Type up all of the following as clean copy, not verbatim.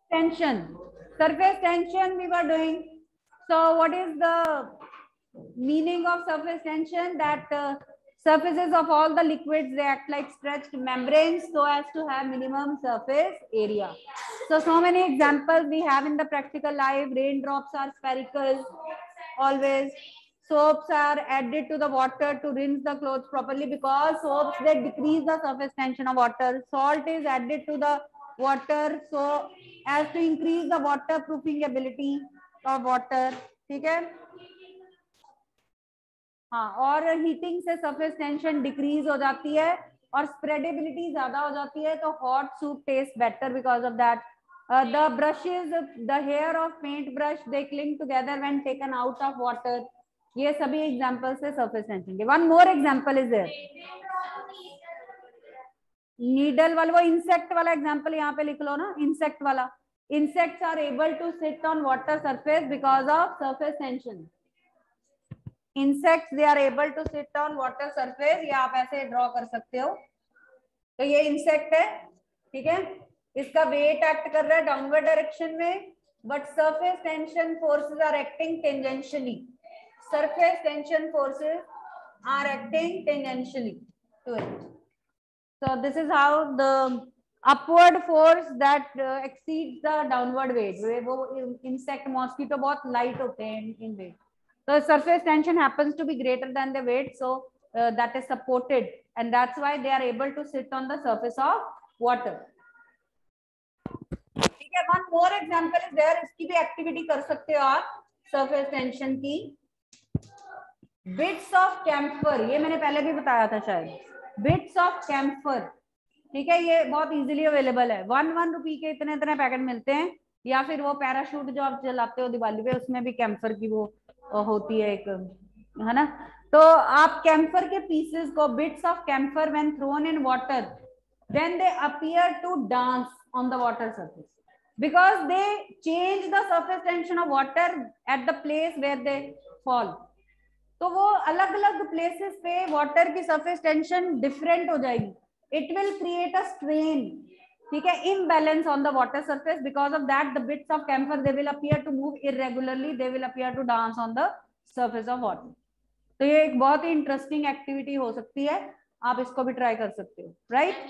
tension. Surface tension we were doing. So what is the meaning of surface tension? That surfaces of all the liquids, they act like stretched membranes so as to have minimum surface area. So many examples we have in the practical life. Raindrops are spherical always. Soaps are added to the water to rinse the clothes properly, because soaps, they decrease the surface tension of water. Salt is added to the water so as to increase the waterproofing ability of water. ठीक है? हाँ, और heating से surface tension decrease हो जाती है और स्प्रेडेबिलिटी ज्यादा हो जाती है, तो hot soup taste better because of that. The brushes, the hair of paint brush, they cling together when taken out of water. ये सभी एग्जांपल्स है सरफेस टेंशन के. One more example is there. Needle वाला, वो insect वाला example यहाँ पे लिख लो ना, इंसेक्ट वाला. Insects are able to sit on water surface because of surface tension. Insects, they are able to sit on water surface. ये आप ऐसे ड्रॉ कर सकते हो. तो ये इंसेक्ट है, ठीक है. इसका वेट एक्ट कर रहा है डाउनवर्ड डायरेक्शन में, but surface tension forces are acting tangentially. Surface tension forces are acting tangentially to it. So this is how the upward force that exceeds the downward weight. वो insect, mosquito बहुत light होते हैं in weight. So surface tension happens to be greater than the weight, so that is supported, and that's why they are able to sit on the surface of water. ठीक है. One more example is there. इसकी भी activity कर सकते हो आप surface tension की. Bits of camphor, ये मैंने पहले भी बताया था शायद. बिट्स ऑफ कैम्फर, ठीक है, ये बहुत इजीली अवेलेबल है. 1 रुपए के इतने इतने पैकेट मिलते हैं. या फिर वो पैराशूट जो आप चलाते हो दिवाली पे, उसमें भी कैम्फर की वो होती है एक, है ना. तो आप कैम्फर के पीसेस को, bits of camphor when thrown in water, then they appear to dance on the water surface because they change the surface tension of water at the place where they fall. तो वो अलग अलग places पे water की surface tension different हो जाएगी. It will create a strain, ठीक है, imbalance on the water surface. Because of that the bits of camphor, they will appear to move irregularly, they will appear to dance on the surface of water. तो ये एक बहुत ही interesting activity हो सकती है, आप इसको भी ट्राई कर सकते हो. राइट?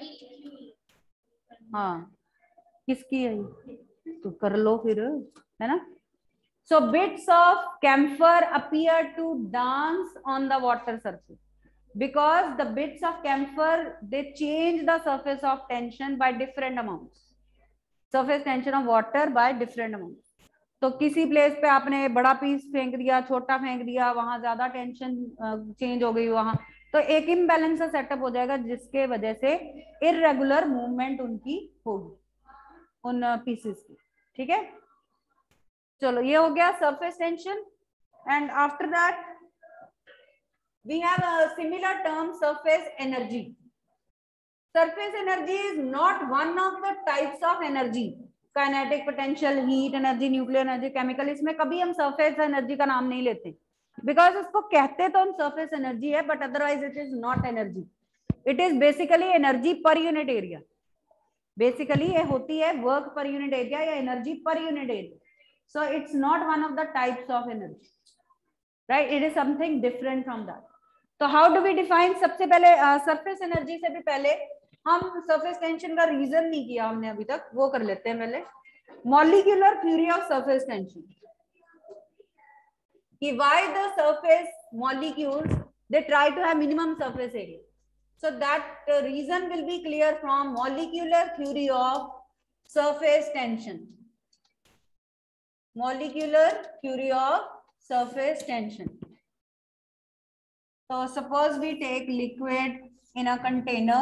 हाँ, किसकी है, तो कर लो फिर, है ना. So bits of camphor appear to dance on the water surface because the bits of camphor, they change the surface of tension by different amounts. Surface tension of water by different amounts. तो किसी place पे आपने बड़ा piece फेंक दिया, छोटा फेंक दिया, वहां ज्यादा टेंशन चेंज हो गई वहां, तो एक इम्बैलेंस सेटअप हो जाएगा जिसके वजह से इरेगुलर मूवमेंट उनकी होगी, उन पीसेस की. ठीक है, चलो ये हो गया surface tension. And after that we have a similar term, surface energy. Surface energy is not one of the types of energy. Kinetic, potential, heat energy, nuclear energy, chemical, इसमें कभी हम सरफेस एनर्जी का नाम नहीं लेते because उसको कहते तो हम सरफेस एनर्जी है, but otherwise it is not energy. It is basically energy per unit area. Basically ये होती है वर्क पर यूनिट एरिया या energy per unit area. So it's not one of the types of energy, right? It is something different from that. So how do we define? सबसे पहले surface energy से भी पहले हम surface tension का reason नहीं किया हमने अभी तक, वो कर लेते हैं पहले. Molecular theory of surface tension. कि why the surface molecules, they try to have minimum surface area. So that reason will be clear from molecular theory of surface tension. Molecular theory of surface tension. So suppose we take liquid in a container.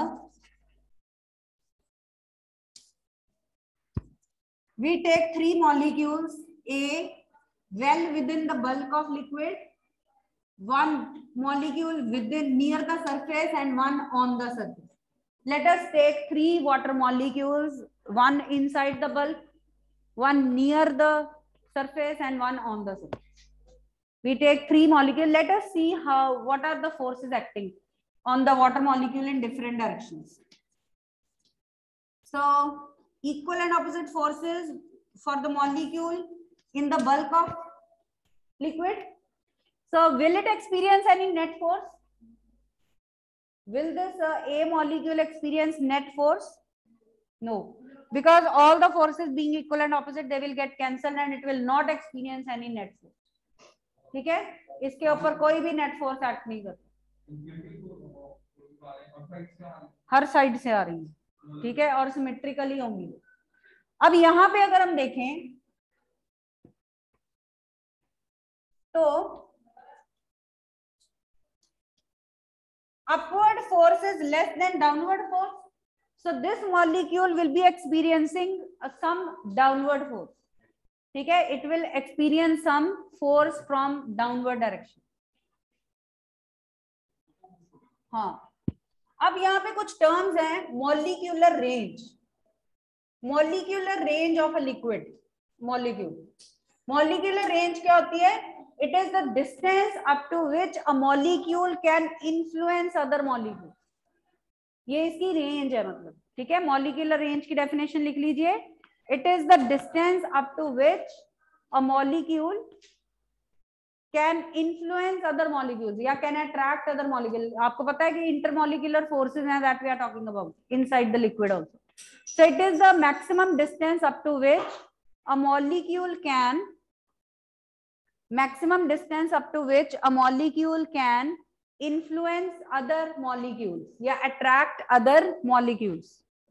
We take 3 molecules, A well within the bulk of liquid, 1 molecule within near the surface and 1 on the surface. Let us take 3 water molecules, 1 inside the bulk, 1 near the surface and 1 on the surface. We take 3 molecules. Let us see what are the forces acting on the water molecule in different directions. So equal and opposite forces for the molecule in the bulk of liquid. So will it experience any net force? Will this A molecule experience net force? No, because all the forces being equal and opposite, they will get cancelled and it will not experience any net force. ठीक है, इसके ऊपर कोई भी net force act नहीं करता, हर side से आ रही है, ठीक है, और सिमेट्रिकली होंगी. अब यहाँ पे अगर हम देखें तो upward force is less than downward force, so this molecule will be experiencing some downward force. ठीक है, it will experience some force from downward direction. हाँ, अब यहाँ पे कुछ टर्म्स हैं. Molecular range, molecular range of a liquid molecule. Molecular range क्या होती है? It is the distance up to which a molecule can influence other molecule. ये इसकी रेंज है मतलब, ठीक है. मॉलिक्यूलर रेंज की डेफिनेशन लिख लीजिए. It is the distance up to which a molecule can influence other molecules या can attract other molecules. आपको पता है कि intermolecular forces हैं that we are talking about inside the liquid also. So it is the maximum distance up to which a molecule can influence other molecules या attract other molecules.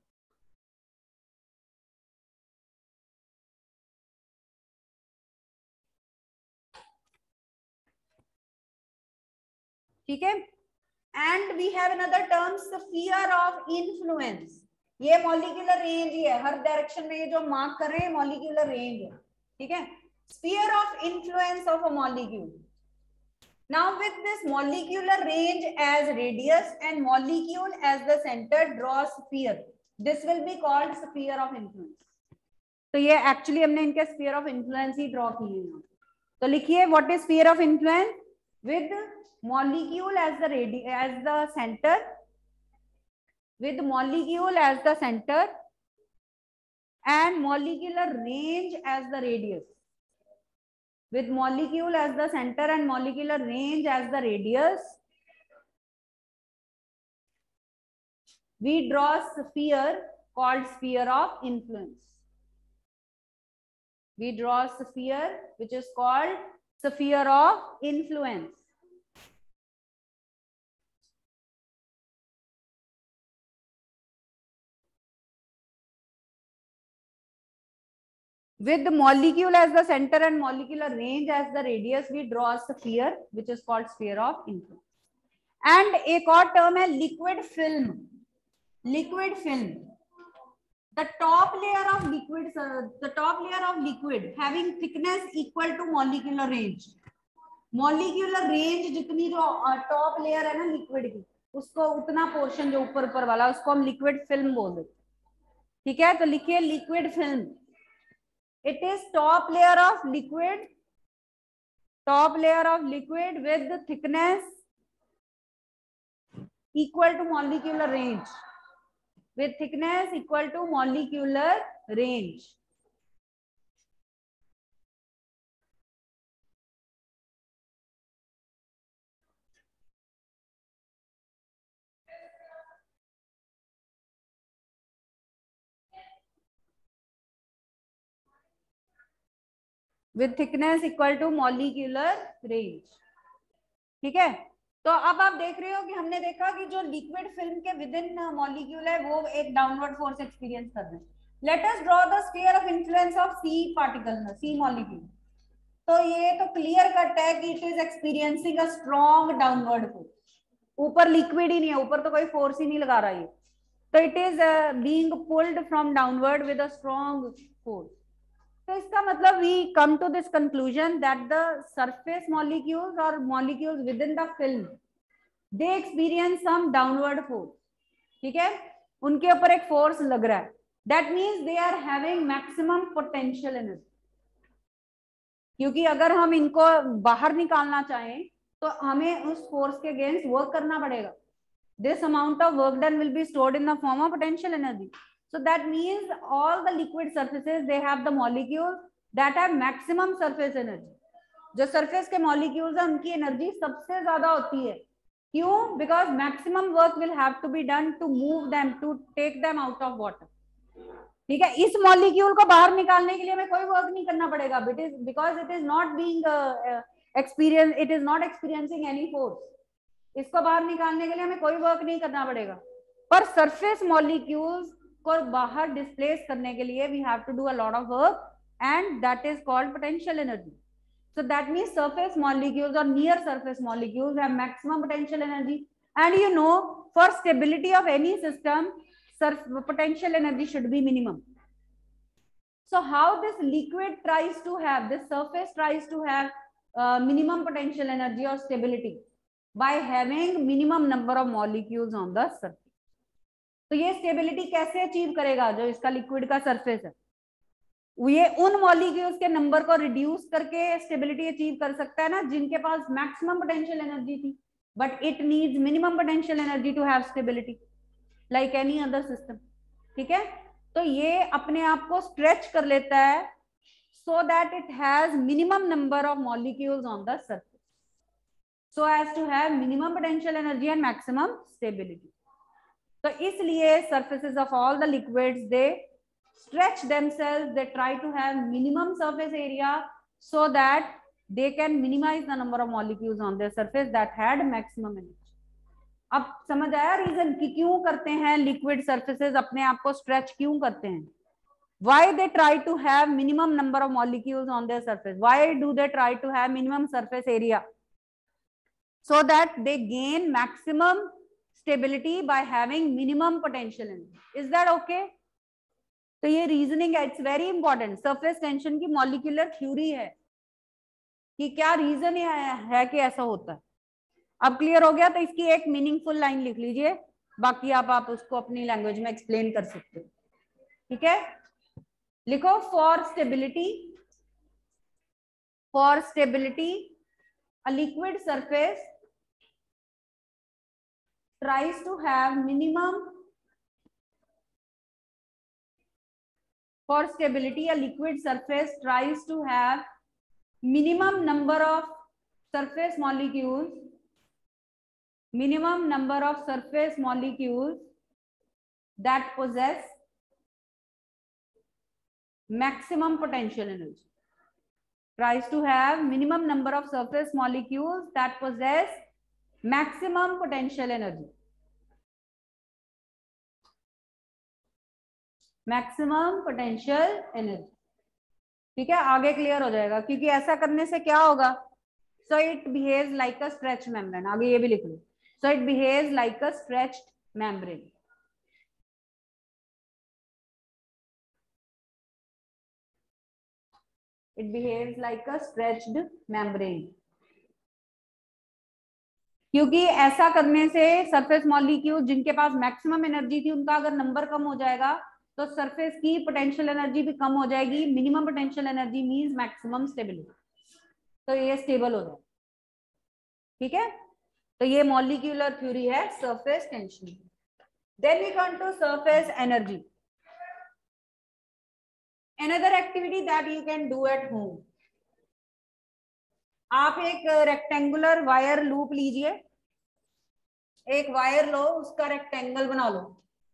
ठीक है. And we have another term sphere of influence. ये molecular range ही है, हर direction में ये जो मार्क कर रहे हैं मॉलिक्यूलर रेंज है, ठीक है. Sphere of influence of a molecule. Now with this molecular range as radius and molecule as the centre draw sphere, this will be called sphere of influence. तो ये एक्चुअली हमने इनके स्फीयर ऑफ इन्फ्लुएंस ही draw किए हैं. तो लिखिए what is sphere of influence? With molecule as the center, with molecule as the center and molecular range as the radius. With molecule as the center and molecular range as the radius, we draw a sphere called sphere of influence. We draw a sphere which is called sphere of influence. With the molecule as the center and molecular range as the radius, we draw a sphere which is called sphere of influence. And एक और term है liquid film. Liquid film. The top layer of liquid having thickness equal to molecular range. Molecular range जितनी जो top layer है ना liquid की, उसको उतना portion जो ऊपर वाला उसको हम liquid film बोल देते. ठीक है, तो लिखिए liquid film. It is top layer of liquid with the thickness equal to molecular range. With thickness equal to molecular range. With thickness equal to molecular range. ठीक है, तो अब आप देख रहे हो कि हमने देखा कि जो लिक्विड फिल्म के विद इन मॉलिक्यूल है वो एक डाउनवर्ड फोर्स एक्सपीरियंस कर रहे हैं. Let us draw the sphere of influence of C particle, C molecule. तो ये तो क्लियर कट है कि it is experiencing a strong downward force. ऊपर लिक्विड ही नहीं है, ऊपर तो कोई फोर्स ही नहीं लगा रहा है, तो it is being pulled from downward with a strong force. तो इसका मतलब we come to this conclusion that the surface molecules or molecules within the film they experience some downward force. ठीक है, उनके ऊपर एक फोर्स लग रहा है. That means they are having maximum potential energy. क्योंकि अगर हम इनको बाहर निकालना चाहें तो हमें उस फोर्स के अगेंस्ट वर्क करना पड़ेगा. This amount of work done will be stored in the form of potential energy. So that means all the liquid surfaces, they have the molecules that have maximum surface energy. जो surface के molecules हैं उनकी energy सबसे ज्यादा होती है. क्यों? Because maximum work will have to be done to move them, to take them out of water. ठीक है, इस मॉलिक्यूल को बाहर निकालने के लिए हमें कोई वर्क नहीं करना पड़ेगा, because it is not being experience, it is not experiencing any force. इसको बाहर निकालने के लिए हमें कोई वर्क नहीं करना पड़ेगा. पर सरफेस मॉलिक्यूल्स को बाहर डिस्प्लेस करने के लिए we have to do a lot of work and that is called potential energy. So that means surface molecules or near surface molecules have maximum potential energy. And you know, for stability of any system, potential energy should be minimum. So how this liquid tries to have, this surface tries to have minimum potential energy or stability by having minimum number of molecules on the surface. तो ये stability कैसे achieve करेगा? जो इसका liquid का surface है, ये उन मॉलिक्यूल्स के नंबर को रिड्यूस करके स्टेबिलिटी अचीव कर सकता है ना, जिनके पास मैक्सिमम पोटेंशियल एनर्जी थी, but it needs minimum potential energy to have stability like any other system. ठीक है, तो ये अपने आप को स्ट्रेच कर लेता है so that it has minimum number of molecules on the surface, so as to have minimum potential energy and maximum stability. तो इसलिए surfaces of all the liquids, they stretch themselves, they try to have minimum surface area so that they can minimize the number of molecules on their surface that had maximum energy. अब समझ आया reason कि क्यों करते हैं liquid surfaces अपने आप को स्ट्रेच क्यों करते हैं? Why they try to have minimum number of molecules on their surface? Why do they try to have minimum surface area? So that they gain maximum stability by having minimum potential energy. Is that okay? तो ये reasoning है, it's very important. Surface tension की molecular theory है कि क्या reason है कि ऐसा होता है. अब क्लियर हो गया? तो इसकी एक मीनिंगफुल लाइन लिख लीजिए, बाकी आप उसको अपनी लैंग्वेज में एक्सप्लेन कर सकते हो. ठीक है, लिखो for stability a liquid surface tries to have minimum. For stability, a liquid surface tries to have minimum number of surface molecules, that possess maximum potential energy. Tries to have minimum number of surface molecules that possess maximum potential energy. Maximum potential energy. ठीक है, आगे clear हो जाएगा, क्योंकि ऐसा करने से क्या होगा? So it behaves like a stretched membrane. आगे ये भी लिख लो, so it behaves like a stretched membrane. It behaves like a stretched membrane. क्योंकि ऐसा करने से सरफेस मॉलिक्यूल जिनके पास मैक्सिमम एनर्जी थी उनका अगर नंबर कम हो जाएगा तो सरफेस की पोटेंशियल एनर्जी भी कम हो जाएगी. Minimum potential energy means maximum stability. तो ये स्टेबल हो जाए. ठीक है, तो ये मॉलिक्यूलर थ्योरी है surface tension. Then we come to surface energy. Another activity that you can do at home. आप एक रेक्टेंगुलर वायर लूप लीजिए, एक वायर लो, उसका रेक्टेंगल बना लो.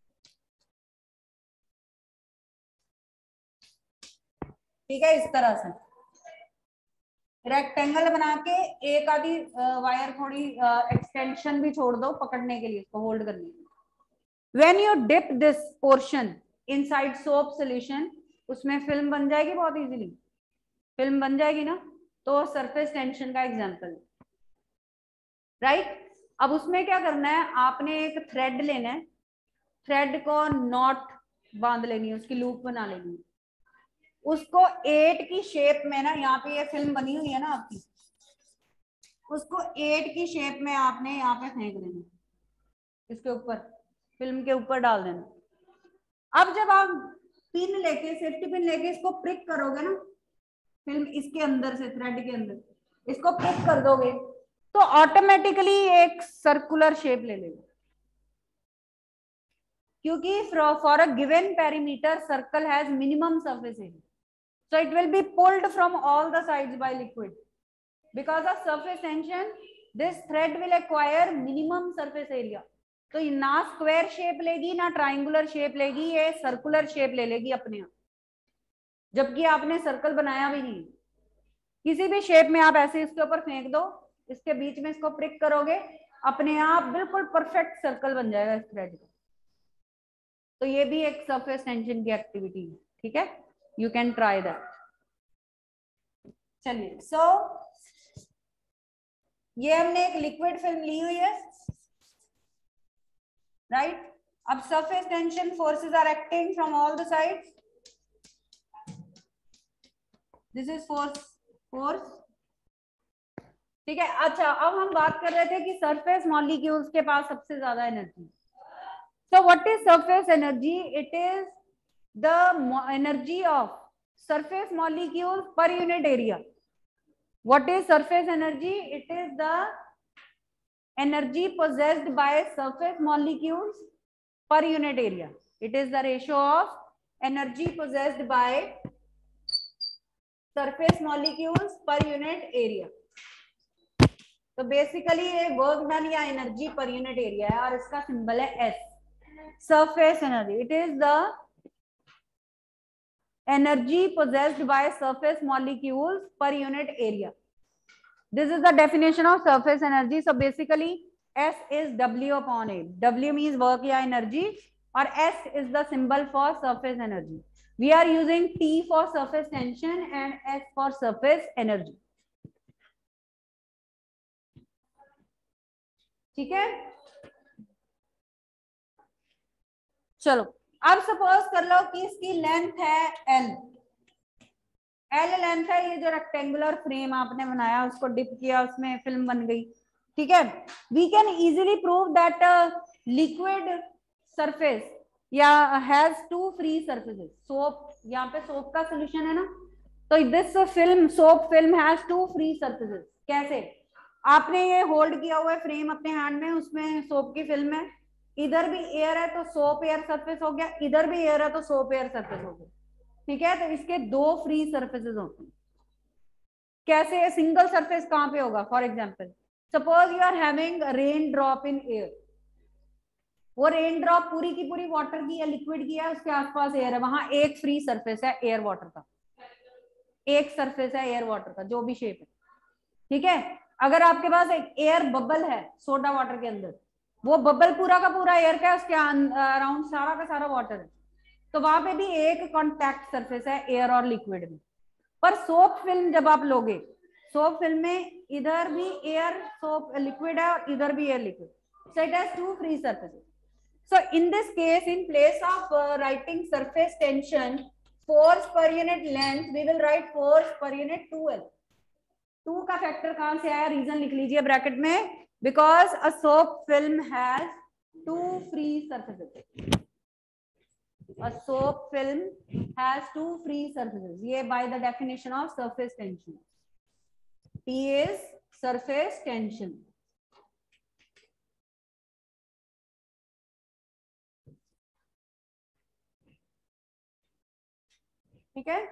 ठीक है, इस तरह से रेक्टेंगल बना के एक आधी वायर थोड़ी एक्सटेंशन भी छोड़ दो पकड़ने के लिए, इसको होल्ड करने के लिए. When you dip this portion inside soap solution, उसमें फिल्म बन जाएगी, बहुत इजीली फिल्म बन जाएगी ना. तो सरफेस टेंशन का एग्जांपल, राइट. अब उसमें क्या करना है, आपने एक थ्रेड लेना है, थ्रेड को नॉट बांध लेनी है, उसकी लूप बना लेनी है, उसको 8 की शेप में ना, यहाँ पे ये फिल्म बनी हुई है ना आपकी, उसको 8 की शेप में आपने यहाँ पे फेंक देना, इसके ऊपर फिल्म के ऊपर डाल देना. अब जब आप पिन लेके, सेफ्टी पिन लेके इसको प्रिक करोगे ना, फिल्म इसके अंदर से, थ्रेड के अंदर इसको प्रिक कर दोगे तो ऑटोमेटिकली एक सर्कुलर शेप ले लेगा. क्योंकि for a given perimeter circle has minimum surface area, so it will be pulled from all the sides by liquid. Because of surface tension, this thread will acquire minimum surface area. तो ना square shape लेगी ना triangular shape लेगी, ये circular shape ले लेगी अपने आप, जबकि आपने सर्कल बनाया भी नहीं। किसी भी शेप में आप ऐसे इसके ऊपर फेंक दो, इसके बीच में इसको प्रिक करोगे, अपने आप बिल्कुल परफेक्ट सर्कल बन जाएगा इस थ्रेड का। तो ये भी एक सरफेस टेंशन की एक्टिविटी है, ठीक है, यू कैन ट्राई दैट। चलिए, सो ये हमने एक लिक्विड फिल्म ली हुई है, राइट। अब surface tension forces are acting from all the sides, this is force, ठीक है। अच्छा, अब हम बात कर रहे थे कि सरफेस मॉलिक्यूल्स के पास सबसे ज्यादा energy. So what is surface energy? It is the energy of surface molecules per unit area. What is surface energy? It is the energy possessed by surface molecules per unit area. It is the ratio of energy possessed by surface molecules per unit area. तो basically ये work done या energy per unit area है और इसका symbol है S. Surface energy, it is the energy possessed by surface molecules per unit area. This is the definition of surface energy. So basically S is W upon A. W means work या energy और S is the symbol for surface energy. We are using T for surface tension and S for surface energy. ठीक है, चलो अब suppose कर लो कि इसकी length है L लेंथ है, ये जो रेक्टेंगुलर फ्रेम आपने बनाया उसको डिप किया, उसमें फिल्म बन गई, ठीक है। We can easily prove that liquid surface या has two free surfaces. Soap, यहाँ पे सोप का सोल्यूशन है ना, तो this film, soap film has two free surfaces. कैसे? आपने ये होल्ड किया हुआ है फ्रेम अपने हैंड में, उसमें सोप की फिल्म है, इधर भी एयर है तो सोप एयर सरफेस हो गया, इधर भी एयर है तो सोप एयर सरफेस हो गया, ठीक है। तो इसके दो फ्री सरफेसेस होते हैं। कैसे? सिंगल सरफेस कहां पे होगा? For example suppose you are having raindrop in air, वो रेन ड्रॉप पूरी की पूरी वाटर की या लिक्विड की है, उसके आसपास एयर है, वहां एक फ्री सरफेस है एयर वाटर का, एक सरफेस है एयर वाटर का, जो भी शेप है, ठीक है। अगर आपके पास एक एयर बबल है सोडा वाटर के अंदर, वो बबल पूरा का पूरा एयर का है, उसके अराउंड सारा का सारा वाटर है, तो वहां पे भी एक कॉन्टैक्ट सरफेस है एयर और लिक्विड में। पर सोप फिल्म जब आप लोगे, सोप फिल्म में इधर भी एयर सोप लिक्विड है और इधर भी air liquid, so it has two free surfaces. So in this case, in place of writing surface tension, force per unit length, we will write force per unit 2L. 2 का factor कहां से आया? Reason लिख लीजिए bracket में, because a soap film has two free surfaces. A soap film has two free surfaces. ये by the definition of surface tension. T is surface tension. ठीक है।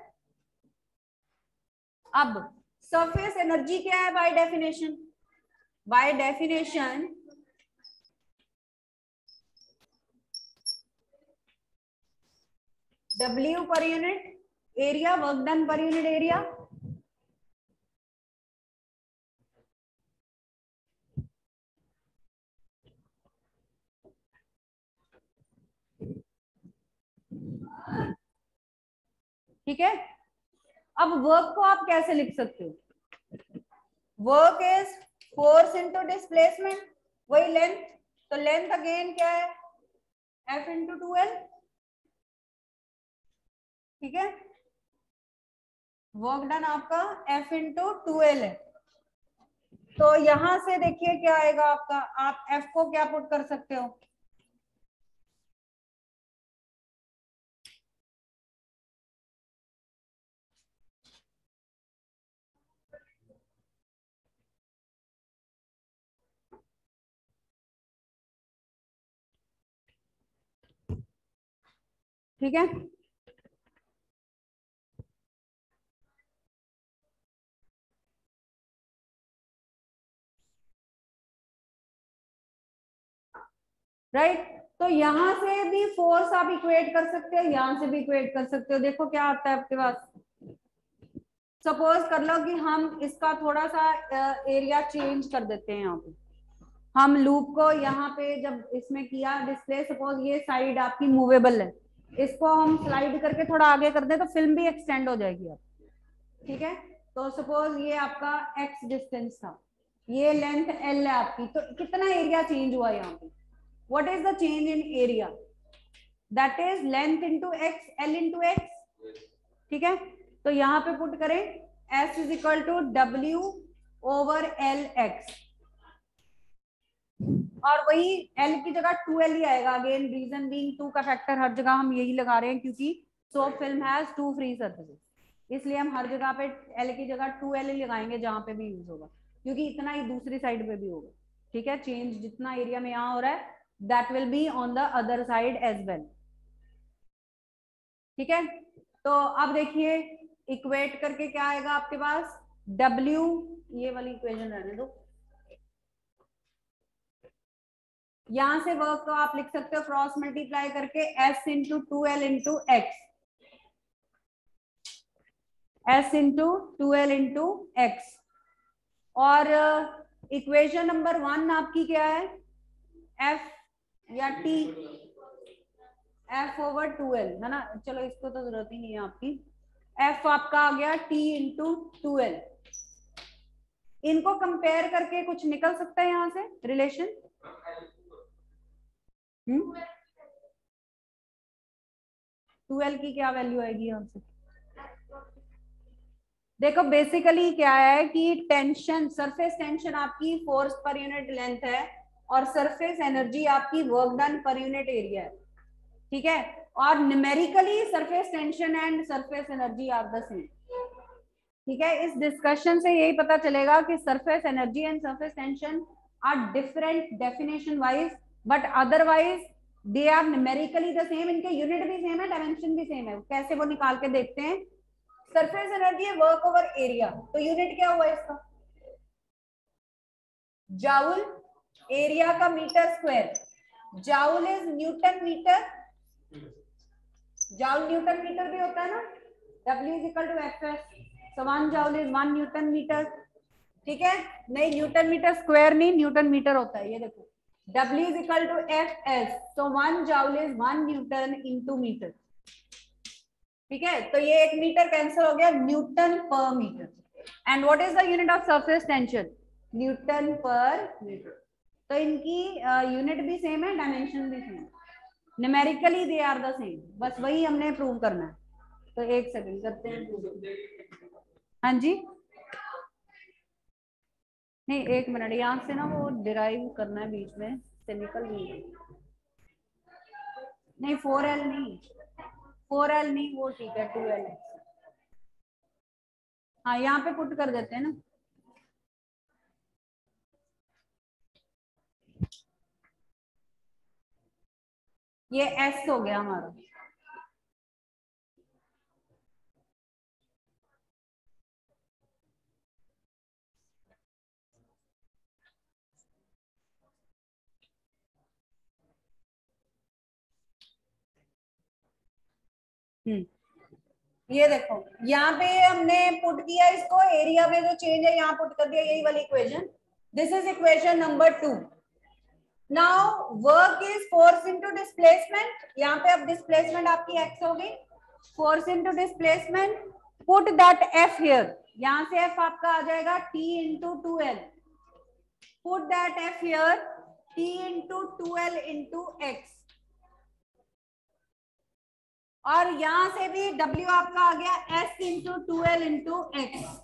अब सरफेस एनर्जी क्या है by definition? By definition W per unit area, work done per unit area, ठीक है। अब work को आप कैसे लिख सकते हो? Work is force into displacement, वही लेंथ, तो लेंथ अगेन क्या है? F इंटू 2L, ठीक है। वर्क डन आपका F इंटू 2L है, तो यहां से देखिए क्या आएगा आपका, आप F को क्या पुट कर सकते हो? ठीक है, राइट। तो यहां से भी फोर्स आप इक्वेट कर सकते हो, यहां से भी इक्वेट कर सकते हो। देखो क्या आता है आपके पास। सपोज कर लो कि हम इसका थोड़ा सा एरिया चेंज कर देते हैं। यहाँ पे हम लूप को यहाँ पे जब इसमें किया डिस्प्ले, सपोज ये साइड आपकी मूवेबल है, इसको हम स्लाइड करके थोड़ा आगे कर दें तो फिल्म भी एक्सटेंड हो जाएगी आप। ठीक है, तो सपोज ये आपका एक्स डिस्टेंस था, ये लेंथ एल है आपकी, तो कितना एरिया चेंज हुआ यहाँ पे? What is the change in area? That is length into X, L into X. ठीक है, तो यहाँ पे पुट करें S is equal to W over L X, और वही एल की जगह 2l ही आएगा। अगेन रीजन बीइंग 2 का फैक्टर हर जगह हम यही लगा रहे हैं, क्योंकि soap film has 2 free surfaces, इसलिए हम हर जगह पे एल की जगह 2l ही लगाएंगे जहां पे भी यूज होगा, क्योंकि इतना ही दूसरी साइड पे भी होगा। ठीक है, चेंज जितना एरिया में यहाँ हो रहा है that will be on the other side as well. ठीक है, तो अब देखिए इक्वेट करके क्या आएगा आपके पास, W, ये वाली इक्वेशन रहने दो। यहां से वर्क को आप लिख सकते हो क्रॉस मल्टीप्लाई करके S into 2l into X, S into 2l into X. और इक्वेशन नंबर 1 आपकी क्या है, F या T, F ओवर 2l है ना। चलो इसको तो जरूरत ही नहीं है आपकी। F आपका आ गया T इंटू 2l। इनको कंपेयर करके कुछ निकल सकता है यहां से रिलेशन? 2l की क्या वैल्यू आएगी यहां से? देखो बेसिकली क्या है कि टेंशन, सरफेस टेंशन आपकी फोर्स पर यूनिट लेंथ है, और सरफेस एनर्जी आपकी work done per unit area है। ठीक है, और numerically surface tension and surface energy are the same. ठीक है, इस डिस्कशन से यही पता चलेगा कि surface energy and surface tension are different definition wise, but otherwise they are numerically the same. इनके यूनिट भी सेम है, डायमेंशन भी सेम है। कैसे वो निकाल के देखते हैं। सरफेस एनर्जी है वर्क ओवर एरिया, तो यूनिट क्या हुआ इसका, जाउल, एरिया का metre square, joule is newton metre, joule newton metre भी होता है ना। W is equal to Fs, so 1 joule is 1 newton metre. ठीक है, नहीं न्यूटन मीटर स्क्वायर नहीं, न्यूटन मीटर होता है। ये देखो W is equal to Fs, so 1 joule is 1 newton into metre. ठीक है, तो ये 1 मीटर कैंसिल हो गया, newton per metre. And what is the unit of surface tension, newton per metre. तो इनकी यूनिट भी सेम है, डायमेंशन भी same, numerically they are the same. बस वही हमने प्रूव करना है। तो एक सेकंड करते हैं। हाँ जी, नहीं एक मिनट, यहाँ से ना वो डिराइव करना है, बीच में से निकल नहीं। नहीं 4l नहीं, 4l नहीं, वो ठीक है 2l है। हाँ यहाँ पे पुट कर देते हैं ना। ये S हो गया हमारा। ये देखो यहाँ पे हमने पुट किया इसको, एरिया में जो चेंज है यहाँ पुट कर दिया, यही वाली equation. This is equation number 2। Now work is force into displacement, यहाँ पे अब डिस्प्लेसमेंट आपकी x होगी, force into displacement, put that f here, यहाँ से f आपका आ जाएगा t into 2l, put that f here, t into 2l into x, और यहां से भी W आपका आ गया S into 2l into x.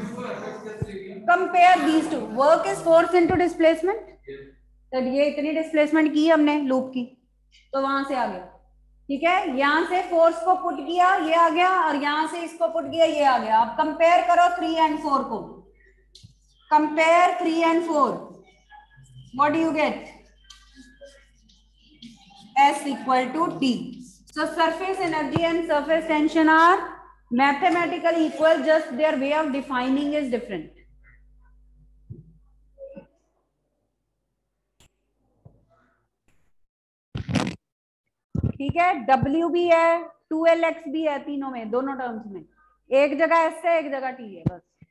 Compare these two, work is force into displacement, तो ये इतनी डिस्प्लेसमेंट की हमने लूप की, तो वहां से आ गया। ठीक है, यहां से फोर्स को पुट किया, ये आ गया, और यहां से इसको पुट किया, ये आ गया। अब कंपेयर करो 3 and 4 को, compare 3 and 4, what do you get, S equal to T। So surface energy and surface tension are mathematically equal, just their way of defining is different. ठीक है, W भी है, 2LX भी है, तीनों में, दोनों टर्म्स में। एक जगह S है, एक जगह T है, बस।